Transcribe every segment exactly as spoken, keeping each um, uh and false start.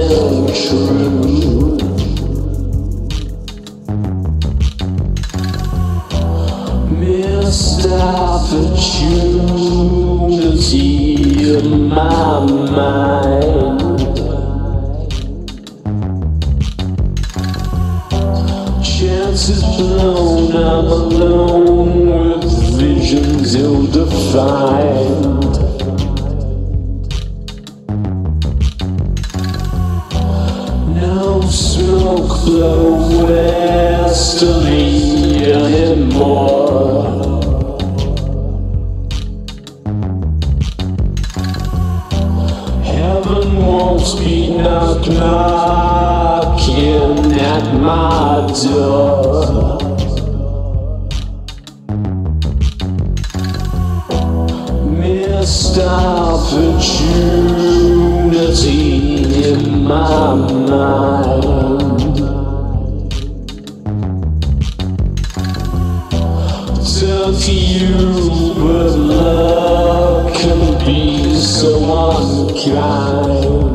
still true. Missed opportunity of my mind. Chances blown, I'm alone with visions ill-defined. No smoke blow westerly anymore. Heaven won't be knock knocking at my door. Missed opportunity in my mind. Dirty you, but love can be so unkind.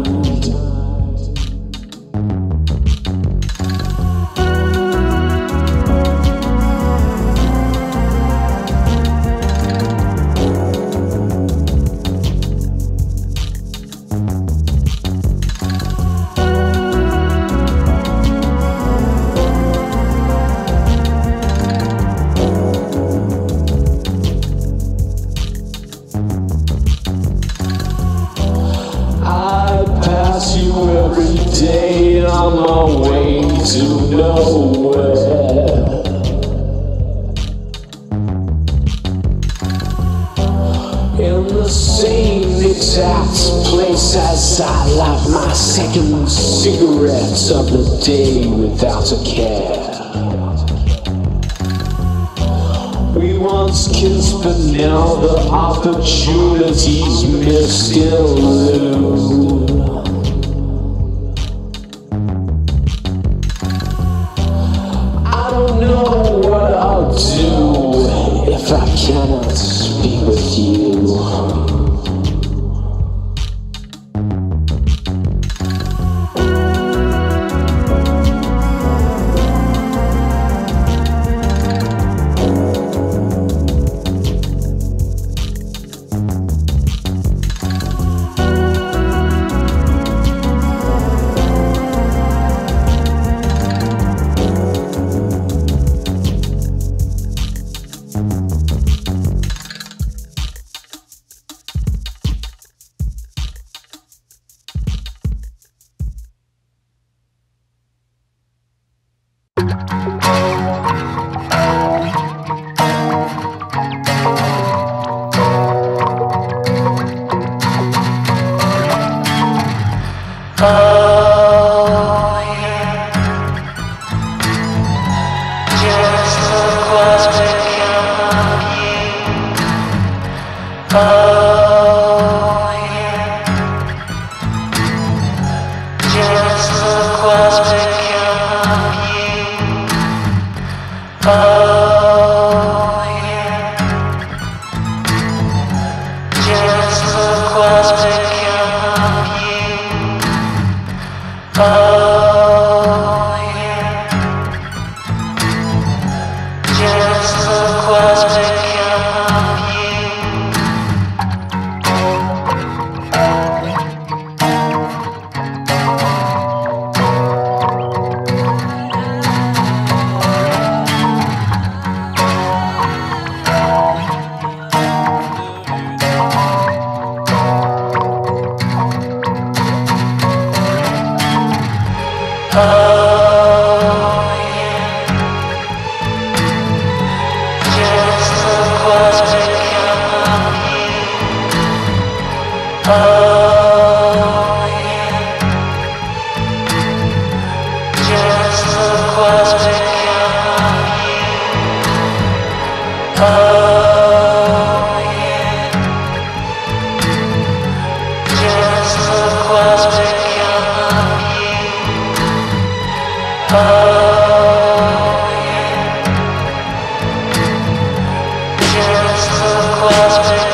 Every day on my way to nowhere. In the same exact place as I light my second cigarette of the day without a care. We once kissed, but now the opportunities missed in lieu. Do if I cannot be with you.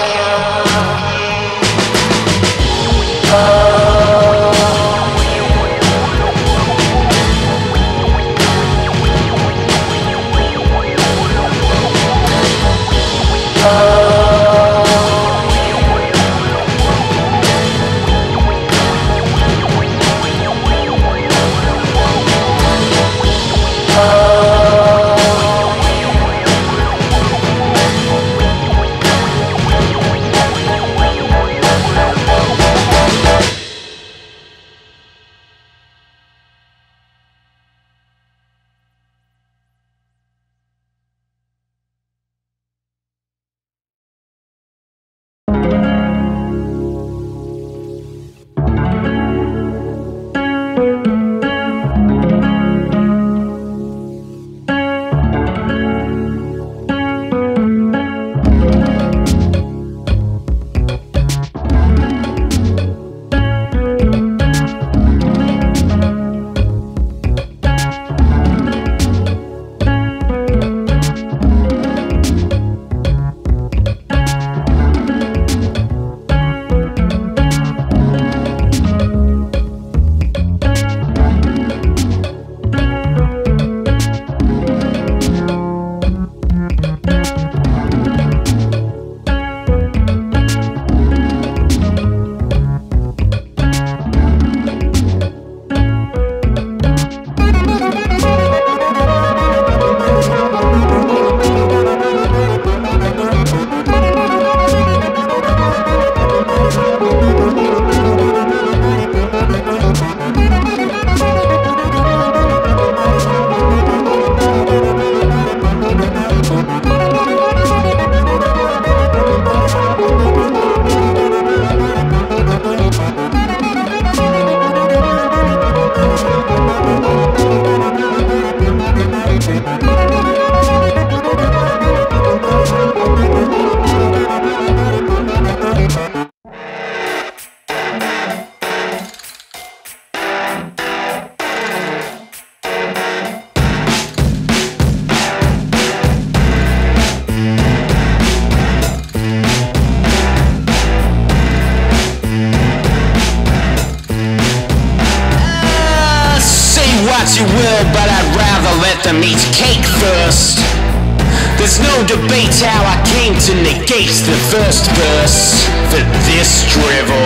Oh, You will, but I'd rather let them eat cake first. There's no debate how I came to negate the first verse for this drivel.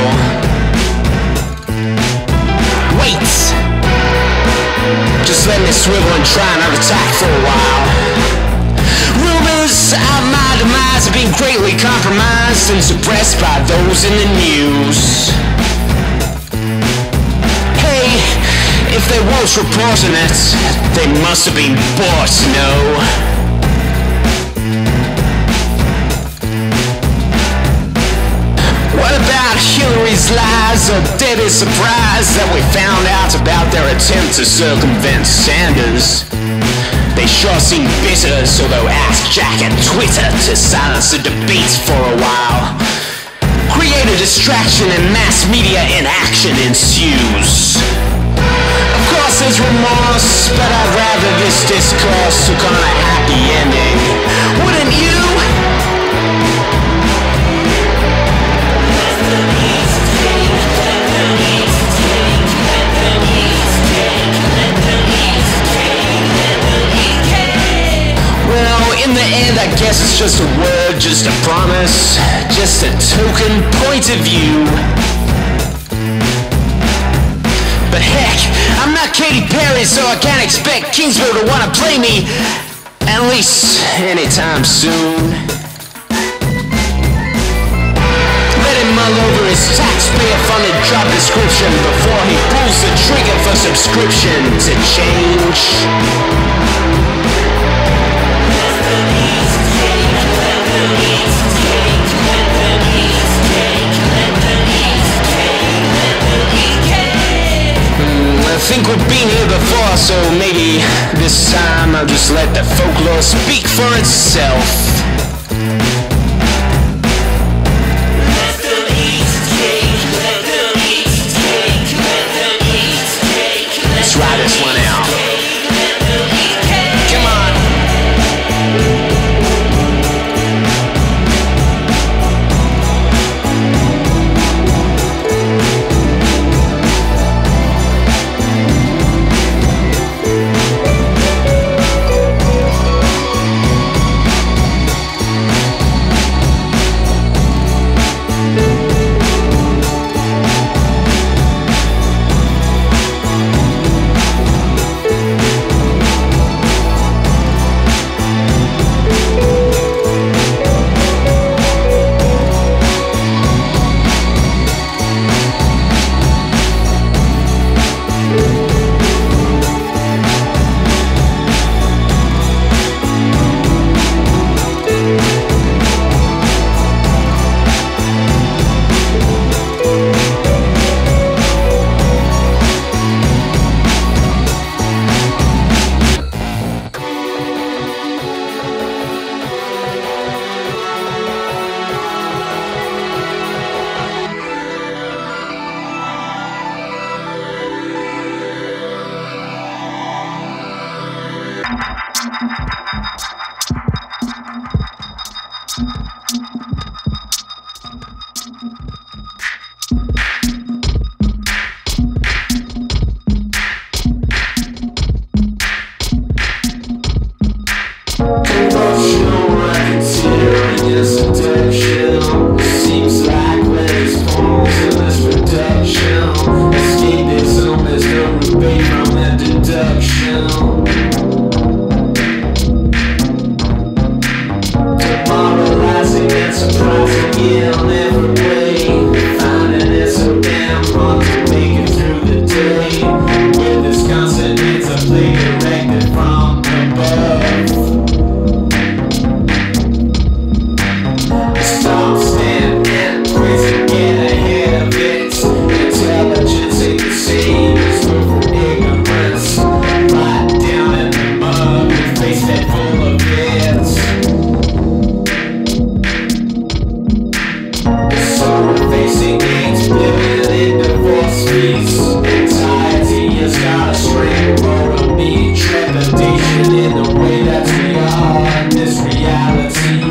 Wait, just let me swivel and try another tack for a while. Rumors of my demise have been greatly compromised and suppressed by those in the news. If they was reporting it, they must have been bought, no? What about Hillary's lies or Debbie's surprise that we found out about their attempt to circumvent Sanders? They sure seem bitter, so they'll ask Jack and Twitter to silence the debate for a while. Create a distraction and mass media inaction ensues. There's remorse, but I'd rather this discourse took on a happy ending. Wouldn't you? Well, in the end, I guess it's just a word, just a promise, just a token point of view. But heck, I'm not Katy Perry, so I can't expect Kingsville to want to play me, at least anytime soon. Let him mull over his taxpayer-funded job description before he pulls the trigger for subscription to change. I think we've been here before, so maybe this time I'll just let the folklore speak for itself. Let them eat cake, let them eat cake, let them eat cake. Let's try this one out. Come on. seduction. Demoralizing and surprising in every way. Finding it so damn hard to make it through the day. With this constant interplay directed from above. Stop, stand, and prison, get ahead of it. Intelligence ain't the same as willful ignorance. Right down in the mud with face head full of it. So we're facing AIDS, living in divorce fees. Anxiety has got a stranglehold on me. Trepidation in the way that we are in this reality.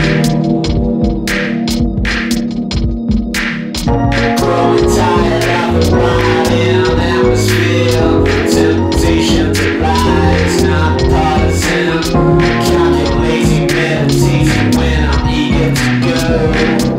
Growing tired of the rotting atmosphere. Temptation to rise, not partisan. Calculating, meditating when I'm eager to go.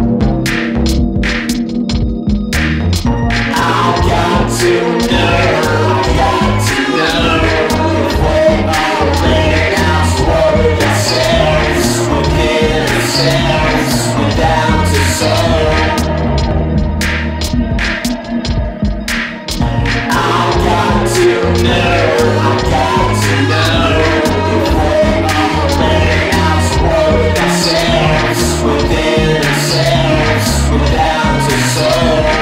I've got to know, I've got to know if we are living outside ourselves, within ourselves, without a soul. I've got to know, I've got to know if we are living outside ourselves, within ourselves, without a soul.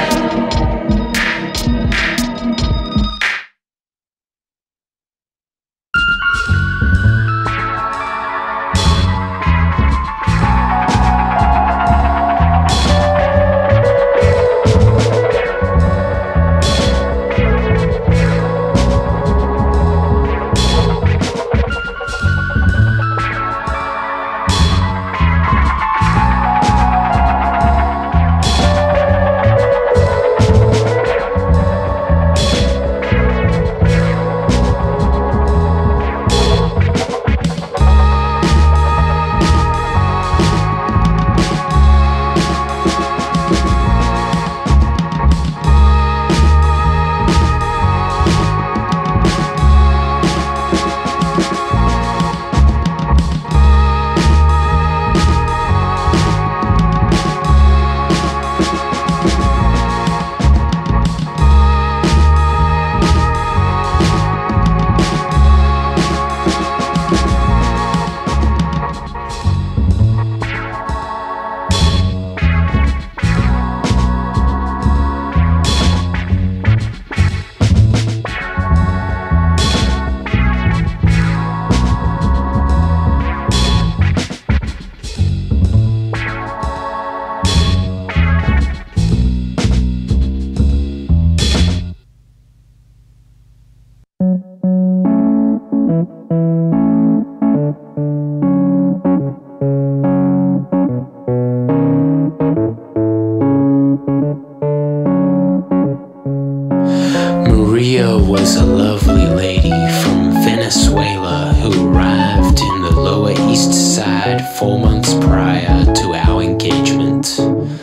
Maria was a lovely lady from Venezuela who arrived in the Lower East Side four months prior to our engagement.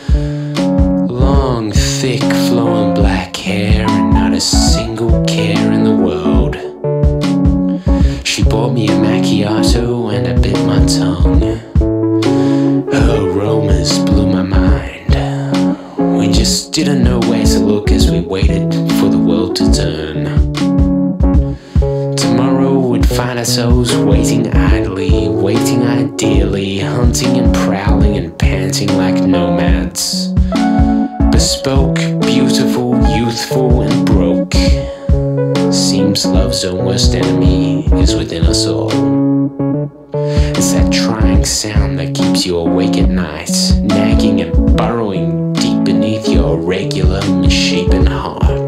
Long, thick, flowing black hair and not a single care in the world. She bought me a macchiato and a bit my tongue. Her aromas blew my mind. We just didn't know where to look as we waited for the world to turn. Tomorrow we'd find ourselves waiting idly, waiting ideally, hunting and prowling and panting like nomads. Bespoke, beautiful, youthful and broke. Seems love's own worst enemy is within us all. It's that trying sound that keeps you awake at night, nagging and burrowing deep beneath your regular misshapen heart.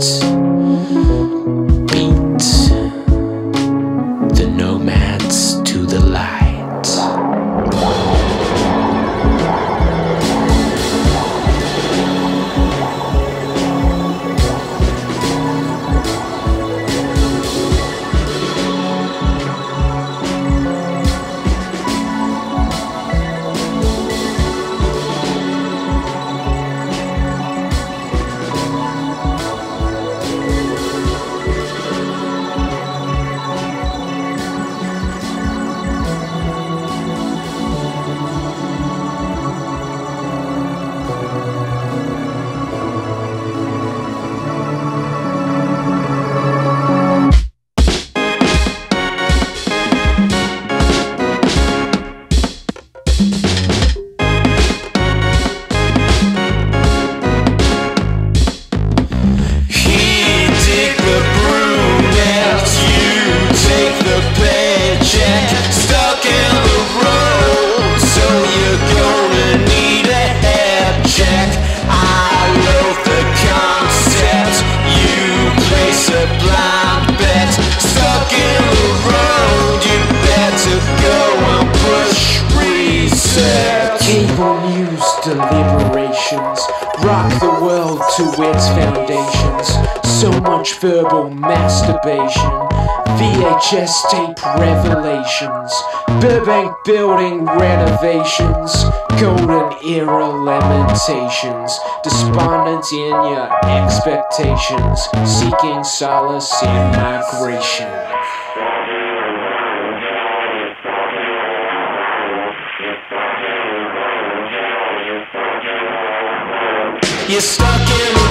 Beat the nomads to the light. to its foundations. So much verbal masturbation, V H S tape revelations, Burbank building renovations, golden era lamentations, despondent in your expectations, seeking solace in migration. You're stuck in